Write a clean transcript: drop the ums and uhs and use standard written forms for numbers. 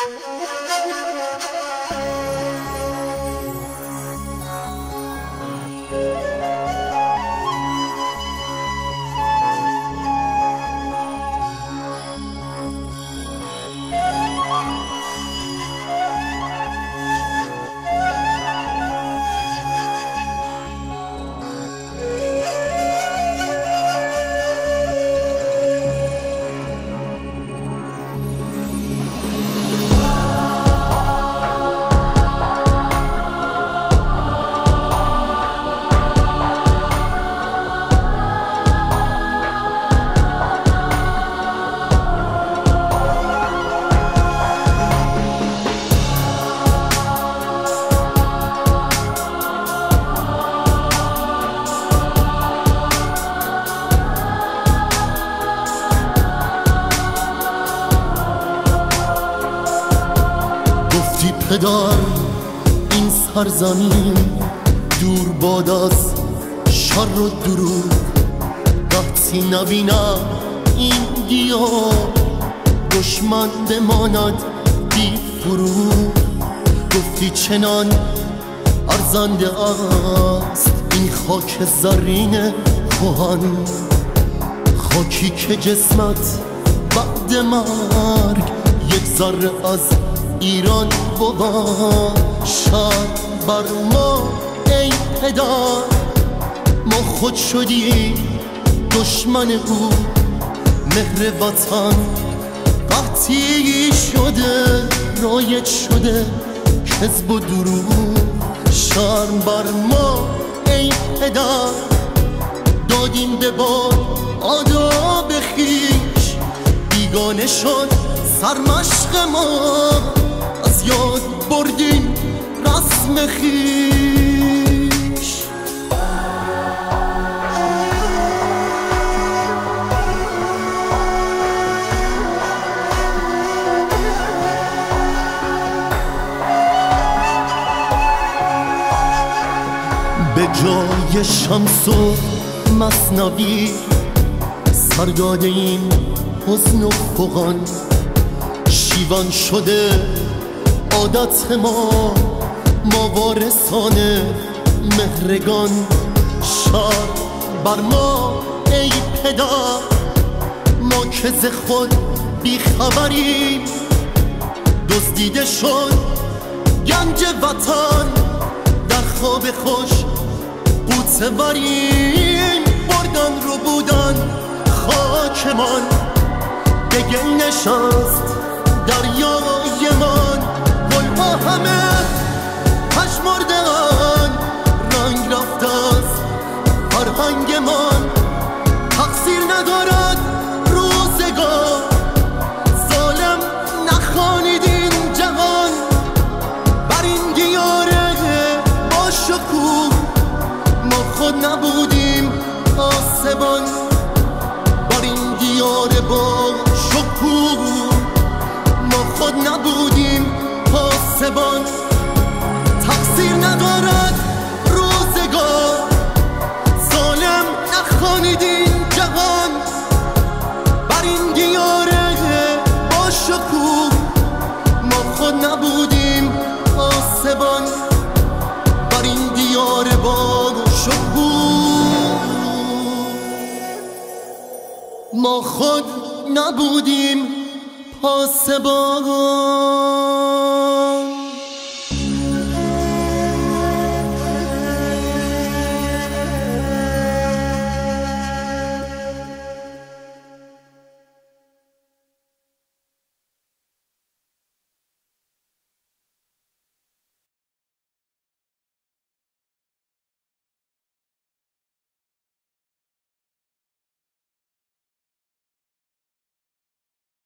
پدر این سرزمین دور باد از شر و دروغ، وقتی نبینم این گیاه دشمن بماند بی فروغ. گفتی چنان ارزنده است این خاک زرین کهن، خاکی که جسمت بعد مرگ یک ذره از ایران باشد. بر ما ای پدر ما خود شدیم دشمن او، مهر وطن قحطی شده رایج شده کذب و دروغ. شرم بر ما ای پدر دادیم به باد آداب خویش، بیگانه شد سرمشق ما از یاد بردیم رسم خویش. به جای شمس و مثنوی سر داده این حزن و فغان، شیون شده عادت ما وارثان مهرگان. شر بر ما ای پدر ما که ز خود بیخبریم، دزدیده شد گنج وطن در خواب خوش قوطه وریم. بردن رو بودن خاکمان به گل نشست دریای من، گلها همه پژمرده‌اند رنگ رفته از فرهنگ من. تقصیر ندارد روزگار ظالم نخوانید این جهان، بر این دیاره با شکوه ما خود نبودیم آسمان. بر این دیاره با شکوه ما خود نبودیم پاسبان. تقصیر ندارد روزگار ظالم نخوانید این جهان، بر این دیاره با شکوه ما خود نبودیم پاسبان. بر این دیاره با شکوه ما خود نبودیم پاسبان.